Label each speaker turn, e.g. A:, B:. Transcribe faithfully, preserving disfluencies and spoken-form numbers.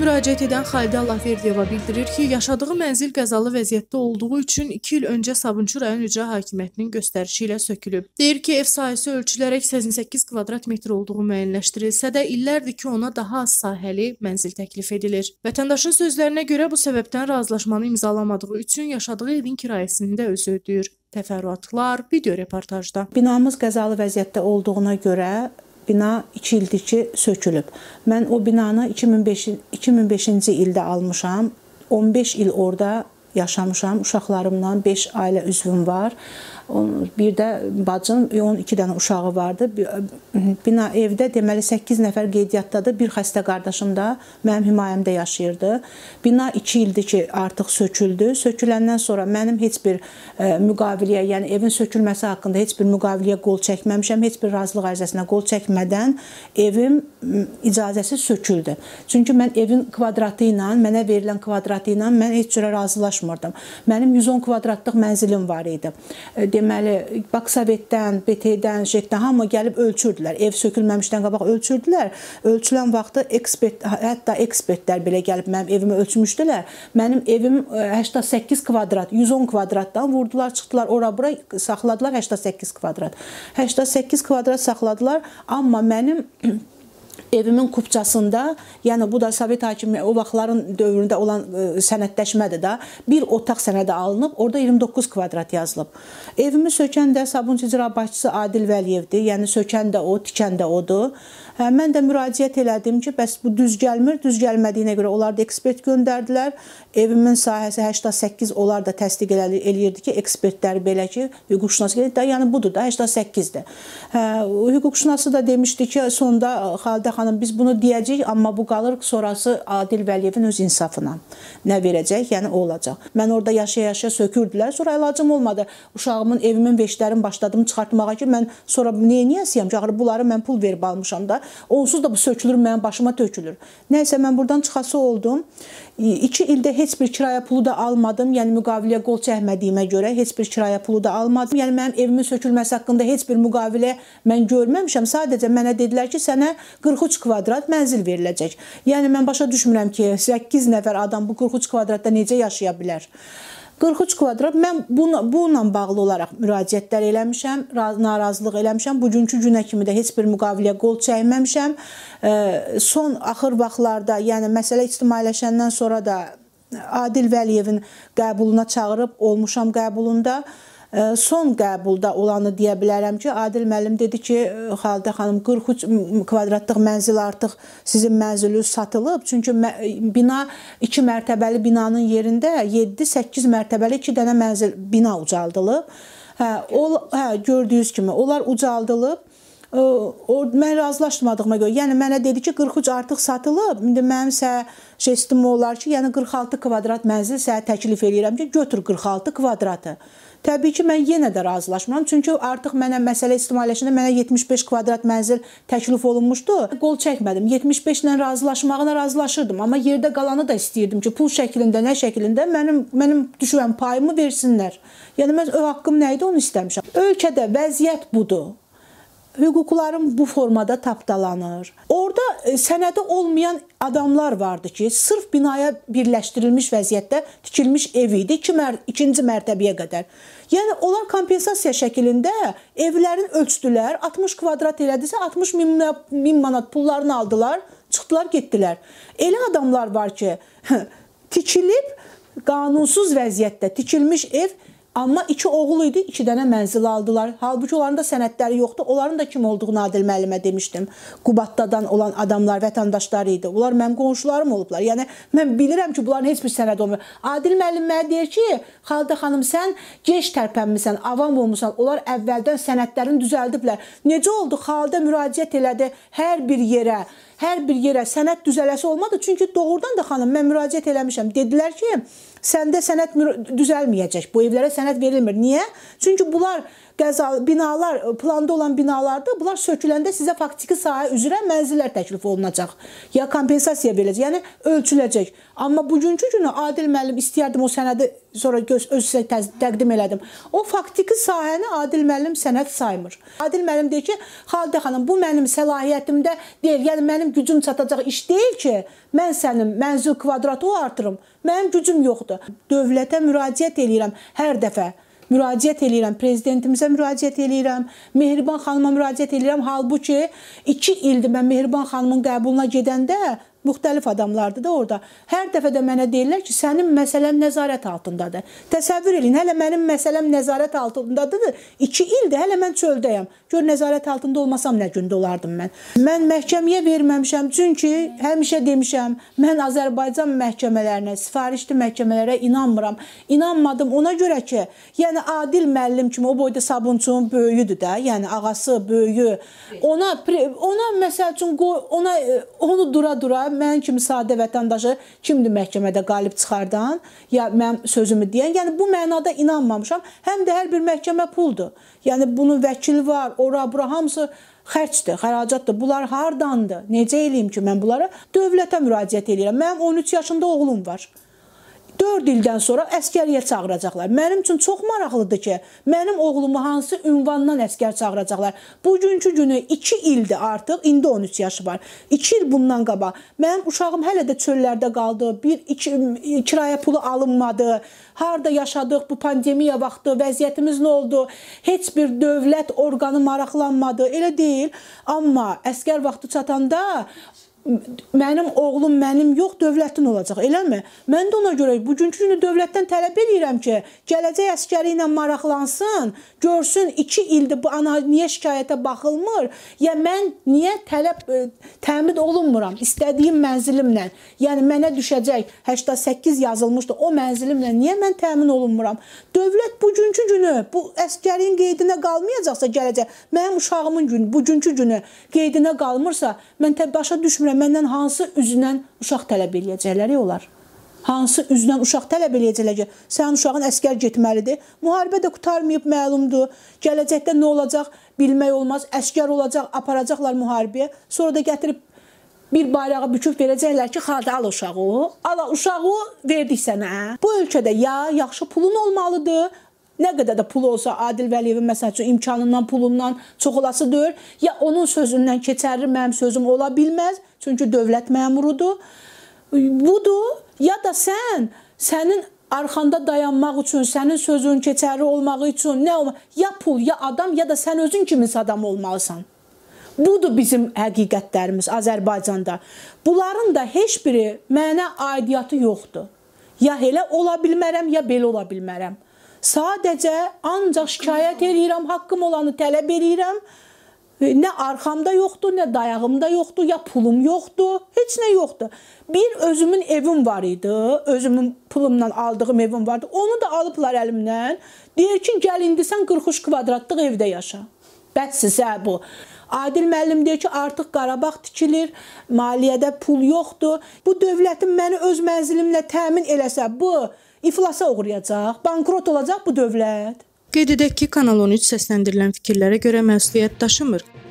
A: müraciət edən Xalidə Allahverdiyeva bildirir ki, yaşadığı mənzil qəzalı vəziyyətdə olduğu üçün iki il öncə Sabunçu rayon İcra Hakimiyyətinin göstərişi ilə sökülüb. Deyir ki, ev sahəsi ölçülərək səksən səkkiz kvadrat metr olduğu müəyyənləşdirilsə də illərdir ki, ona daha az sahəli mənzil təklif edilir. Vətəndaşın sözlərinə görə bu səbəbdən razılaşmanı imzalamadığı üçün yaşadığı evin kirayəsini də özü ödəyir. Təfərrüatlar video reportajda.
B: Binamız qəzalı vəziyyətdə olduğuna görə bina iki ildir ki, sökülüb. Mən o binanı iki min beşinci ildə almışam. on beş il orada yaşamışam. Uşaqlarımla beş ailə üzvüm var. Bir də bacım, on iki dənə uşağı vardı. Bina evdə deməli səkkiz nəfər qeydiyyatdadır. Bir xəstə qardaşım da mənim himayəmdə yaşayırdı. Bina iki ildir ki, artıq söküldü. Söküləndən sonra mənim heç bir e, müqaviliyə, yəni evin sökülməsi haqqında heç bir müqaviliyə qol çəkməmişəm. Heç bir razılıq ərizəsinə qol çəkmədən evim icazəsi söküldü. Çünki mən evin kvadratı ilə, mənə verilən kvadratı ilə mən heç cürə razılaşmırdım. Mənim yüz on kvadratlıq mənzilim var idi. Deməli, Baksovetdən, B T-dən, J E T-dən hamı gəlib ölçürdülər. Ev sökülməmişdən qabaq ölçürdülər. Ölçülən vaxtı ekspert, hətta ekspertlər belə gəlib mənim evimi ölçmüşdülər. Mənim evim səksən səkkiz kvadrat, yüz on kvadratdan vurdular, çıxdılar ora-bura, saxladılar səksən səkkiz kvadrat. səksən səkkiz kvadrat saxladılar, amma mənim evimin kupçasında, yəni bu da Sovet hakimi o vaxtların dövründə olan e, sənədləşmədir da, bir otaq sənədi alınıb, orada iyirmi doqquz kvadrat yazılıb. Evimi sökən də Sabunçu icra başçısı Adil Vəliyevdir, yəni sökən də o, tikən də odur. Hə, mən də müraciət elədim ki, bəs bu düz gəlmir, düz gəlmədiyinə görə onlar da ekspert göndərdilər. Evimin sahəsi səksən səkkiz, onlar da təsdiq eləyirdi ki, ekspertlər belə ki, hüquqşünas gəldi, yəni budur da, səksən səkkizdir. Hə, hüquqşünası da demişdi ki, sonda Xalidə xanım, biz bunu deyəcəyik, amma bu qalır sonrası Adil Vəliyevin öz insafına. Nə verəcək, yəni o olacaq. Mən orada yaşaya-yaşaya sökürdülər, sonra əlacım olmadı. Uşağımın, evimin veşlərini başladım çıxartmağa ki, mən sonra niyə niyəsiyəm ki, axırı bunları mən pul verib almışam da, onsuz da bu sökülür, mənim başıma tökülür. Nəysə, mən buradan çıxası oldum. İki ildə heç bir kirayə pulu da almadım, yəni müqaviliyə qol çəkmədiyimə görə heç bir kirayə pulu da almadım. Yəni mənim evimin sökülməsi haqqında heç bir müqavilə mən görməmişəm. Sadəcə mənə dedilər ki, sənə qırx üç kvadrat mənzil veriləcək. Yəni mən başa düşmürəm ki, səkkiz nəfər adam bu qırx üç kvadratda necə yaşaya bilər? qırx üç kvadrat, mən bununla bağlı olaraq müraciətlər eləmişəm, narazılıq eləmişəm. Bugünkü günə kimi də heç bir müqaviliyə qol çəkməmişəm. Son axır vaxtlarda, yəni məsələ ictimailəşəndən sonra da Adil Vəliyevin qəbuluna çağırıb olmuşam qəbulunda. Son qəbulda olanı deyə bilərəm ki, Adil müəllim dedi ki, Xalidə xanım, qırx üç kvadratlıq mənzil artıq sizin mənziliniz satılıb. Çünki bina iki mərtəbəli binanın yerində yeddi səkkiz mərtəbəli iki dənə mənzil bina ucaldılıb. Hə, o, hə, gördüyünüz kimi onlar ucaldılıb. O, mən razılaşmadığıma görə, yəni mənə dedi ki, qırx üç artıq satılıb, indi mənimsə jestim olar ki, yəni qırx altı kvadrat mənzil sənə təklif edirəm ki, götür qırx altı kvadratı. Təbii ki, mən yenə də razılaşmıram, çünki artıq mənə məsələ ictimailəşəndə mənə yetmiş beş kvadrat mənzil təklif olunmuşdu. Qol çəkmədim, yetmiş beş ilə razılaşmağına razılaşırdım, amma yerdə qalanı da istəyirdim ki, pul şəklində, nə şəklində mənim, mənim düşürəm payımı versinlər. Yəni mən o haqqım nə idi onu istəmişəm. Ölkədə vəziyyət budur. Hüquqlarım bu formada tapdalanır. Orada e, sənədi olmayan adamlar vardı ki, sırf binaya birləşdirilmiş vəziyyətdə tikilmiş ev idi, iki mər ikinci mərtəbəyə qədər. Yəni, onlar kompensasiya şəklində evlərin ölçdülər, altmış kvadrat elədisə, altmış min manat pullarını aldılar, çıxdılar, getdilər. Elə adamlar var ki, tikilib, qanunsuz vəziyyətdə tikilmiş ev, amma iki oğul idi, iki dənə mənzil aldılar. Halbuki onların da sənədləri yoxdur. Onların da kim olduğunu Adil müəllimə demişdim. Qubaddadan olan adamlar, vətəndaşları idi. Onlar mənim qonşularım olublar. Yəni, mən bilirəm ki, bunların heç bir sənəd olmuyor. Adil müəllim mənə deyir ki, Xalidə xanım, sən gec tərpənmisən, avam olmuşsan. Onlar əvvəldən sənədlərini düzəldiblər. Necə oldu? Xalidə müraciət elədi hər bir yerə. Hər bir yerə sənəd düzələsi olmadı. Çünki doğrudan da xanım, mən müraciət eləmişəm. Dedilər ki, səndə sənəd düzəlməyəcək. Bu evlərə sənəd verilmir. Niyə? Çünki bunlar qəzalı binalar, planda olan binalarda bunlar söküləndə sizə faktiki sahə üzrə mənzillər təklif olunacaq. Ya kompensasiya veriləcək, yəni ölçüləcək. Amma bugünkü günü Adil müəllim istəyərdim o sənədi sonra öz sizə təqdim elədim. O faktiki sahəni Adil müəllim sənəd saymır. Adil müəllim deyir ki, Xalidə xanım, bu mənim səlahiyyətimdə deyil. Yəni mənim mənim gücüm çatacaq iş deyil ki, mən sənin mənzil kvadratı artırım. Mənim gücüm yoxdur. Dövlətə müraciət eləyirəm hər dəfə. Müraciət eləyirəm, prezidentimizə müraciət eləyirəm, Mehriban xanıma müraciət eləyirəm. Halbuki iki ildir mən Mehriban xanımın qəbuluna gedəndə müxtəlif adamlardır da orada. Hər dəfə də mənə deyirlər ki, sənin məsələn nəzarət altındadır. Təsəvvür edin, hələ mənim məsələm nəzarət altındadır. iki ildir, hələ mən çöldəyəm. Gör, nəzarət altında olmasam nə gündə olardım mən. Mən məhkəməyə verməmişəm, çünki həmişə demişəm, mən Azərbaycan məhkəmələrinə, sifarişli məhkəmələrə inanmıram. İnanmadım ona görə ki, yəni Adil müəllim kimi o boyda Sabunçunun böyüyüdür də, yəni ağası, böyüyü. Ona, ona məsəl üçün, ona, onu dura-dura mən kimi sadə vətəndaşı kimdir məhkəmədə qalib çıxardan, ya mənim sözümü deyən, yəni bu mənada inanmamışam. Həm də hər bir məhkəmə puldur. Yəni bunun vəkili var, ora, bura hamısı xərcdir, xəracatdır. Bunlar hardandır? Necə eləyim ki, mən bunlara dövlətə müraciət eləyirəm. Mənim on üç yaşında oğlum var. dörd ildən sonra əskəriyə çağıracaqlar. Mənim üçün çox maraqlıdır ki, mənim oğlumu hansı ünvandan əskər çağıracaqlar. Bugünkü günü iki ildir artıq, indi on üç yaşı var. iki il bundan qabaq. Mənim uşağım hələ də çöllərdə qaldı, bir iki, kirayə pulu alınmadı. Harada yaşadıq bu pandemiya vaxtı, vəziyyətimiz nə oldu? Heç bir dövlət orqanı maraqlanmadı, elə deyil. Amma əskər vaxtı çatanda mənim oğlum mənim yox, dövlətin olacaq, eləmi? Mən də ona görə bugünkü günü dövlətdən tələb edirəm ki, gələcək əskəri ilə maraqlansın, görsün iki ildir bu ana niyə şikayətə baxılmır, ya mən niyə tələb təmin olunmuram istədiyim mənzilimlə, yəni mənə düşəcək səksən səkkiz yazılmışdı, o mənzilimlə niyə mən təmin olunmuram? Dövlət bugünkü günü bu əskərin qeydinə qalmayacaqsa gələcək, mənim uşağımın günü, bugünkü günü qeydinə qalmırsa, mən tə başa düşmürəm. Məndən hansı üzlə uşaq tələb eləyəcəklər olar? Hansı üzlə uşaq tələb eləyəcəklər ki, sənin uşağın əskər getməlidir. Müharibə də qutarmayıb, məlumdur. Gələcəkdə nə olacaq bilmək olmaz. Əskər olacaq, aparacaqlar müharibəyə. Sonra da gətirib bir bayrağı büküb verəcəklər ki, xalda al uşağı. Al uşağı verdik sənə. Bu ölkədə ya yaxşı pulun olmalıdır, nə qədər də pulu olsa Adil Vəliyevin məsəl üçün imkanından, pulundan çox olasıdır. Ya onun sözündən keçərli mənim sözüm ola bilməz. Çünki dövlət məmurudur. Budur. Ya da sən, sənin arxanda dayanmaq üçün, sənin sözün keçərli olmağı üçün nə olmalı? Ya pul, ya adam, ya da sən özün kiminsə adam olmalısan. Budur bizim həqiqətlərimiz Azərbaycanda. Bunların da heç biri mənə aidiyyatı yoxdur. Ya elə ola bilmərəm, ya belə ola bilmərəm. Sadəcə ancaq şikayət edirəm, haqqım olanı tələb edirəm. Nə arxamda yoxdur, nə dayağımda yoxdur, ya pulum yoxdur, heç nə yoxdur. Bir özümün evim var idi, özümün pulumla aldığım evim vardı. Onu da alıblar əlimdən. Deyir ki, gəl indi sən qırx üç kvadratlıq evdə yaşa. Bəs sizə bu. Adil müəllim deyir ki, artıq Qarabağ tikilir, maliyyədə pul yoxdur. Bu dövlətin məni öz mənzilimlə təmin eləsə, bu iflasa uğrayacaq, bankrot olacaq bu dövlət.
A: Qeyd edək ki, Kanal on üç səsləndirilən fikirlərə görə məsuliyyət daşımır.